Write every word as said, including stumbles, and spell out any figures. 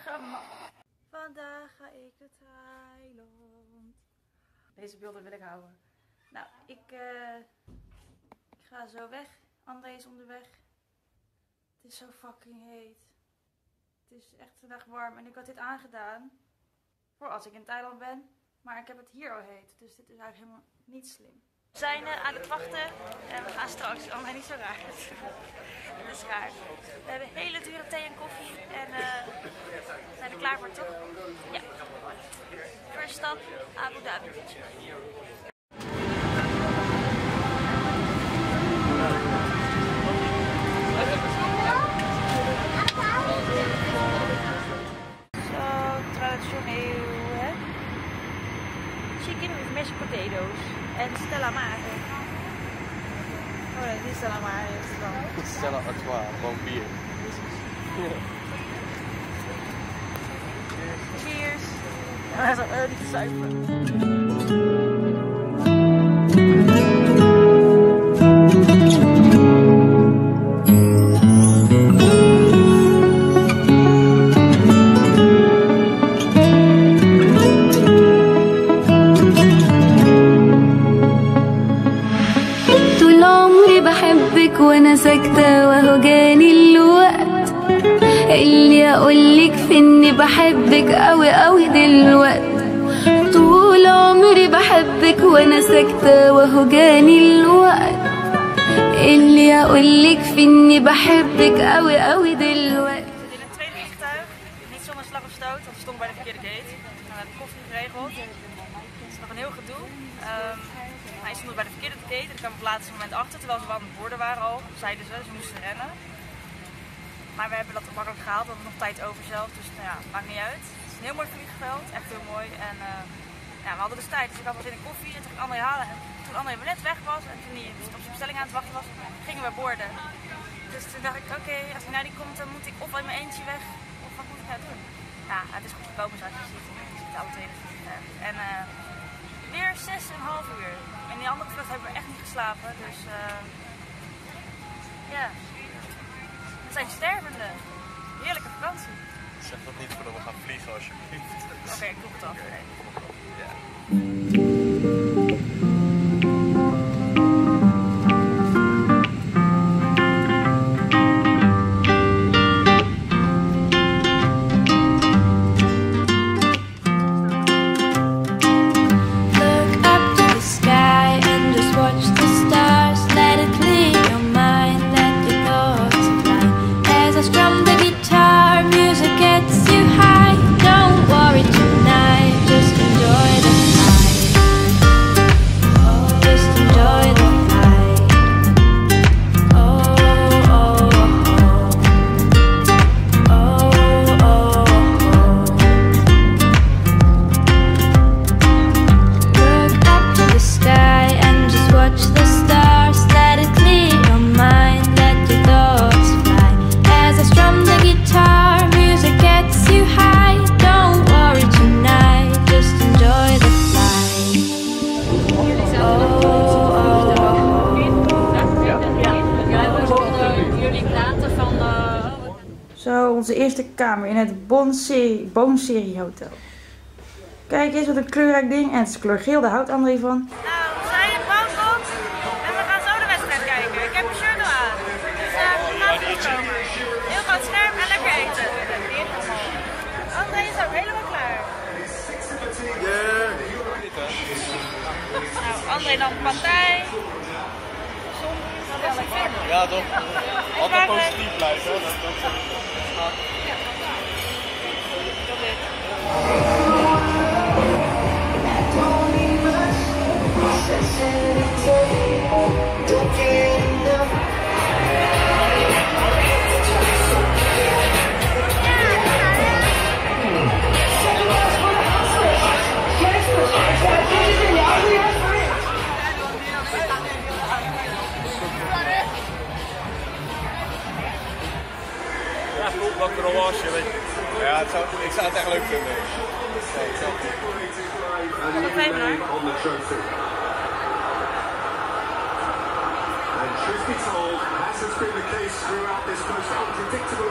Goedemorgen. Vandaag ga ik naar Thailand. Deze beelden wil ik houden. Nou, ik, uh, ik ga zo weg. André is onderweg. Het is zo fucking heet. Het is echt vandaag warm. En ik had dit aangedaan voor als ik in Thailand ben. Maar ik heb het hier al heet. Dus dit is eigenlijk helemaal niet slim. We zijn uh, aan het wachten en we gaan straks. Allemaal niet zo raar. Dat is raar. We hebben hele dure thee en koffie en uh, we zijn er klaar voor, toch? Ja. First stap, Abu Dhabi. Zo, traditioneel, hè? Chicken with mashed potatoes en Stella Maris. Oh nee, niet Stella Maris dan. Stella Artois, gewoon bier. Cheers. Ja, hij is al early te zuipen. وانا ساكتة وهو جاني الوقت اللي اقولك في اني بحبك اوي اوي دلوقت. طول عمري بحبك وانا ساكتة وهو جاني الوقت اللي اقولك في اني بحبك اوي اوي دلوقت. In het tweede vliegtuig, niet zonder slag of stoot, want we stonden bij de verkeerde gate. We hebben koffie geregeld. Het is nog een heel gedoe. Um, Hij stond bij de verkeerde gate en ik kwam op het laatste moment achter, terwijl ze wel aan het borden waren al, zeiden ze, ze moesten rennen. Maar we hebben dat makkelijk gehaald, we hadden nog tijd over zelf, dus nou ja, maakt niet uit. Het is een heel mooi vliegveld, echt heel mooi. En uh, ja, we hadden dus tijd, dus ik had wat in een koffie en toen ging André halen. En toen André net weg was en toen hij op zijn bestelling aan het wachten was, gingen we borden. Dus toen dacht ik, oké, okay, als hij naar die komt, dan moet ik of in mijn eentje weg, of wat moet ik nou doen? Ja, het is goed gekomen zoals je ziet, we zitten alle twee in het vliegtuig. En, uh, weer zes en een half uur. En die andere vlucht hebben we echt niet geslapen, dus uh, ja. We zijn stervende. Heerlijke vakantie. Zeg dat niet voordat we gaan vliegen alsjeblieft. Oké, okay, ik doe het af. Okay. Ja. Zo, onze eerste kamer in het Bonserie Hotel. Kijk eens wat een kleurrijk ding. En het is kleurgeel, daar houdt André van. Nou, we zijn in Bangkok en we gaan zo de wedstrijd kijken. Ik heb een shirt al aan. Dus uh, we gaan goed komen. Heel groot scherm en lekker eten. André is ook helemaal klaar. Nou, André dan partij. Ja, toch? Altijd positief blijven. Wakker al was je, weet je. Ja, het zou, ik zou het echt leuk vinden. Ja, ik zou Nog even hoor. And truth be told, as has been the case throughout this most unpredictable